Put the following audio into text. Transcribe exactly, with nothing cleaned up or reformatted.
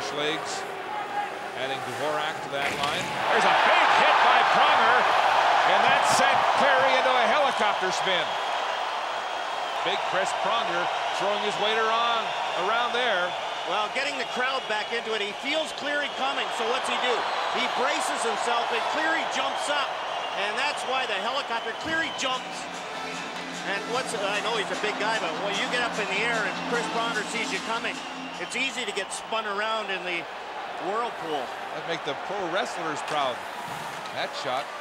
fresh legs. Adding Dvorak to that line. There's a big hit by Pronger, and that sent Cleary into a helicopter spin. Big Chris Pronger throwing his weight around, around there. Well, getting the crowd back into it, he feels Cleary coming, so what's he do? He braces himself, and Cleary jumps up, and that's why the helicopter, Cleary jumps. And what's, I know he's a big guy, but when you get up in the air and Chris Pronger sees you coming, it's easy to get spun around in the whirlpool. That'd make the pro wrestlers proud. That shot